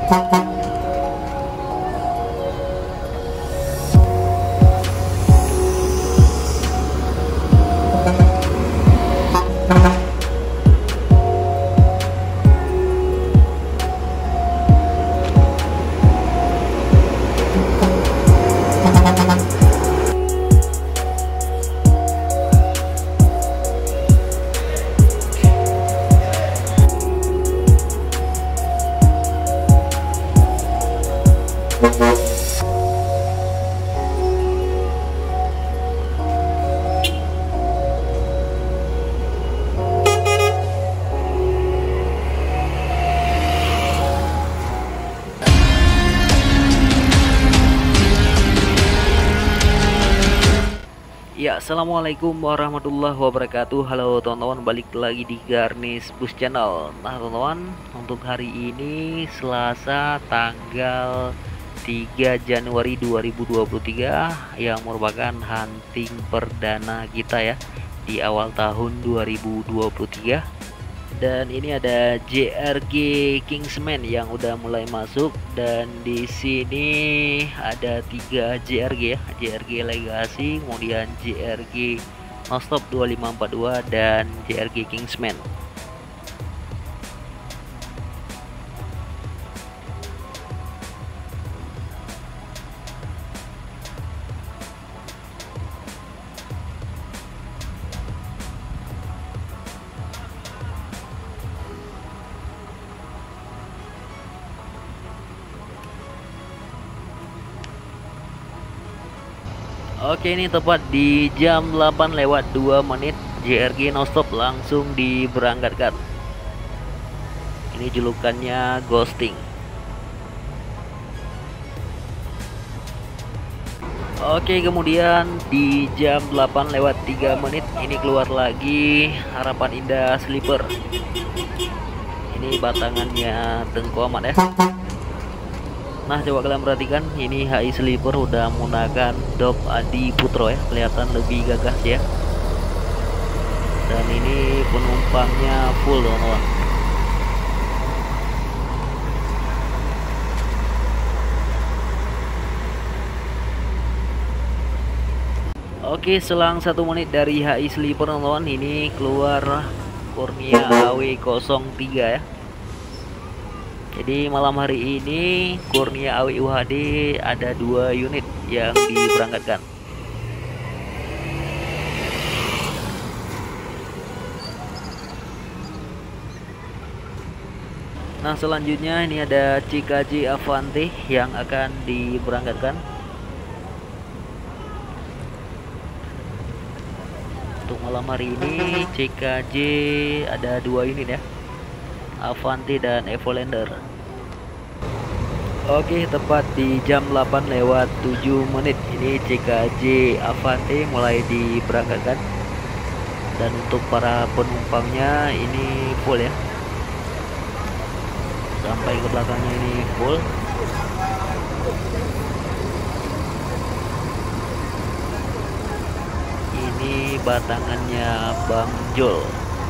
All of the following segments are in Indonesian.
Ya, assalamualaikum warahmatullahi wabarakatuh. Halo teman-teman, balik lagi di Garnis Bus Channel. Nah teman-teman, untuk hari ini Selasa tanggal 3 Januari 2023 yang merupakan hunting perdana kita ya di awal tahun 2023. Dan ini ada JRG Kingsman yang udah mulai masuk, dan di sini ada 3 JRG ya, JRG Legacy, kemudian JRG Nonstop 2542 dan JRG Kingsman. Oke, ini tepat di jam 8 lewat 2 menit JRG Nonstop langsung diberangkatkan. Ini julukannya ghosting. Oke, kemudian di jam 8 lewat 3 menit ini keluar lagi Harapan Indah Sleeper. Ini batangannya Tengku Ahmad ya. Nah, coba kalian perhatikan, ini HI Sleeper udah menggunakan Dop Adi Putro ya, kelihatan lebih gagah ya. Dan ini penumpangnya full teman-teman. Oke, selang 1 menit dari HI Sleeper teman-teman, ini keluar Kurnia AW03 ya. Jadi malam hari ini Kurnia AW UHD ada 2 unit yang diberangkatkan. Nah, selanjutnya ini ada CKJ Avante yang akan diberangkatkan. Untuk malam hari ini CKJ ada 2 unit ya, Avante dan Evolander. Oke, tepat di jam 8 lewat 7 menit ini CKJ Avante mulai diberangkatkan. Dan untuk para penumpangnya ini full ya, sampai ke belakangnya ini full. Ini batangannya Bang Jol.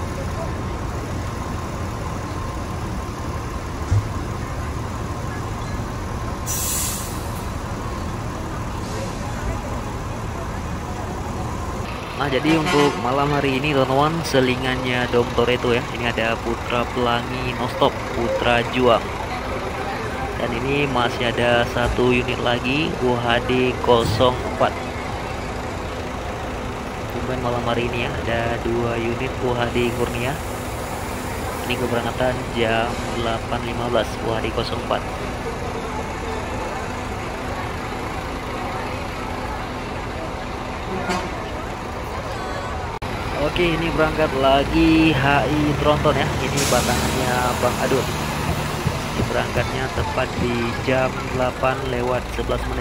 Nah, jadi untuk malam hari ini teman-teman, selingannya Dom Toretto ya. Ini ada Putra Pelangi Nonstop, Putra Juang. Dan ini masih ada 1 unit lagi UHD 04. Kemudian malam hari ini ya, ada 2 unit UHD Kurnia. Ini keberangkatan jam 8.15 UHD 04. Oke, ini berangkat lagi HI Tronton ya. Ini batangannya Bang Adun. Ini berangkatnya tepat di jam 8 lewat 11 menit.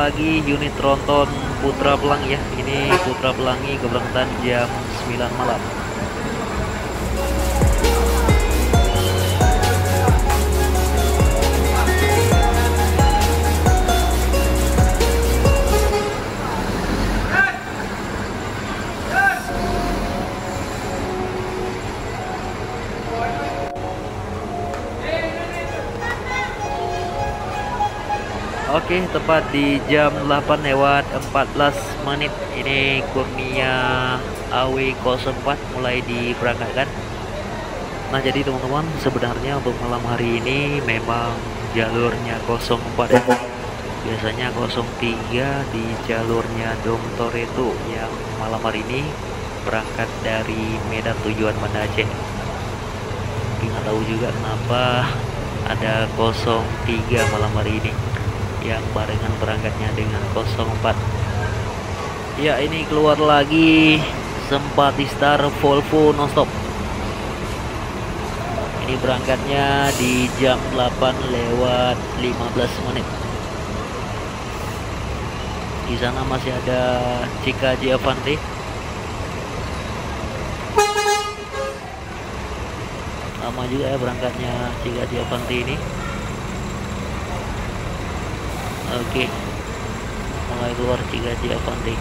lagi unit tronton Putra Pelangi ya. Ini Putra Pelangi keberangkatan jam 9 malam. Oke, tepat di jam 8:14 ini Kurnia AW04 mulai diberangkatkan. Nah, jadi teman-teman, sebenarnya untuk malam hari ini memang jalurnya 04 ya. Biasanya 03 di jalurnya Dom Toretto yang malam hari ini berangkat dari Medan tujuan Banda Aceh. Tapi nggak tahu juga kenapa ada 03 malam hari ini yang barengan berangkatnya dengan 04. Ya, ini keluar lagi Sempati Star Volvo nonstop. Ini berangkatnya di jam 8:15. Di sana masih ada CKJ Avante. Lama juga ya berangkatnya CKJ Avante ini. Oke, mulai keluar CKJ Avante.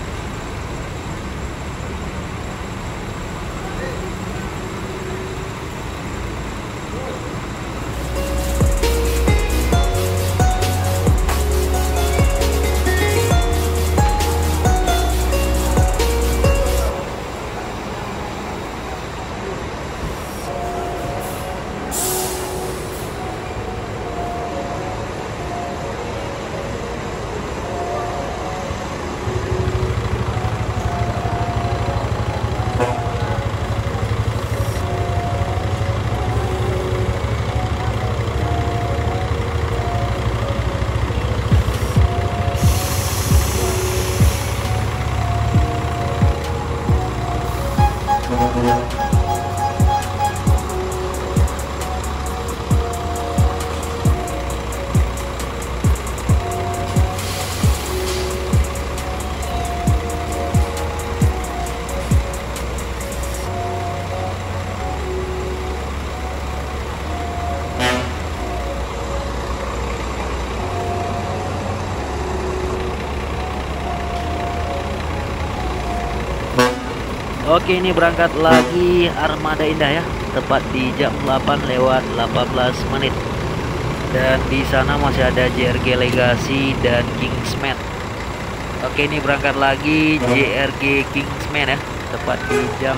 Oke, ini berangkat lagi Armada Indah ya, tepat di jam 8:18. Dan di sana masih ada JRG Legacy dan Kingsman. Oke, ini berangkat lagi JRG Kingsman ya, tepat di jam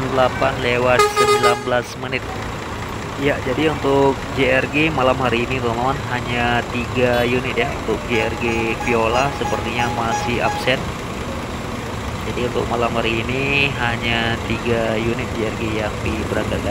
8:19. Ya, jadi untuk JRG malam hari ini teman-teman hanya 3 unit ya. Untuk JRG Viola sepertinya masih absen. Jadi untuk malam hari ini hanya 3 unit JRG yang diberangkatkan.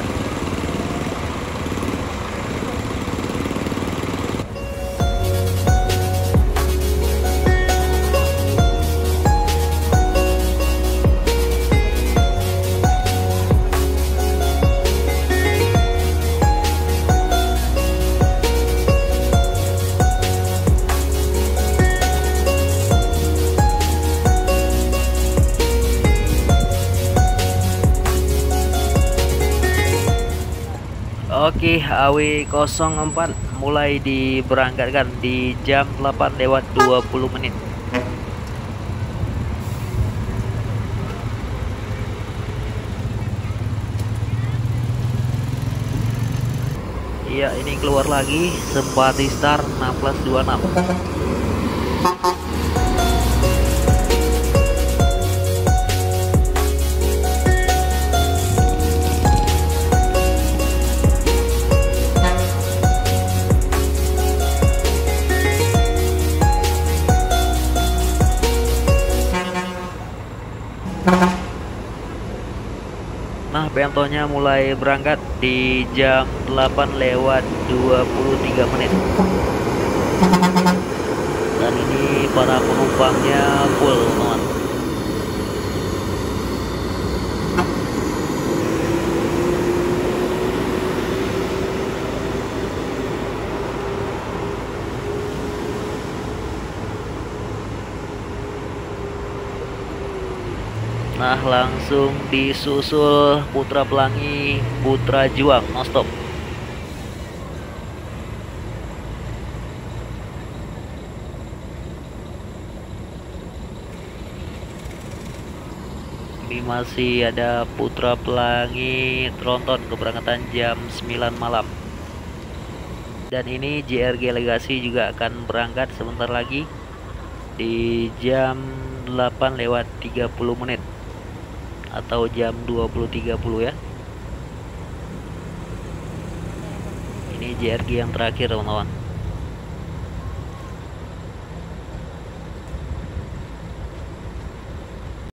Oke, AW04 mulai diberangkatkan di jam 8:20. Iya, ini keluar lagi Sempati Star 1626. Nah, pentonya mulai berangkat di jam 8:23. Dan ini para penumpangnya full, teman. Nah, langsung disusul Putra Pelangi, Putra Juang, no stop. Ini masih ada Putra Pelangi Tronton keberangkatan jam 9 malam. Dan ini JRG Legacy juga akan berangkat sebentar lagi di jam 8:30 atau jam 20.30 ya. Ini JRG yang terakhir teman-teman.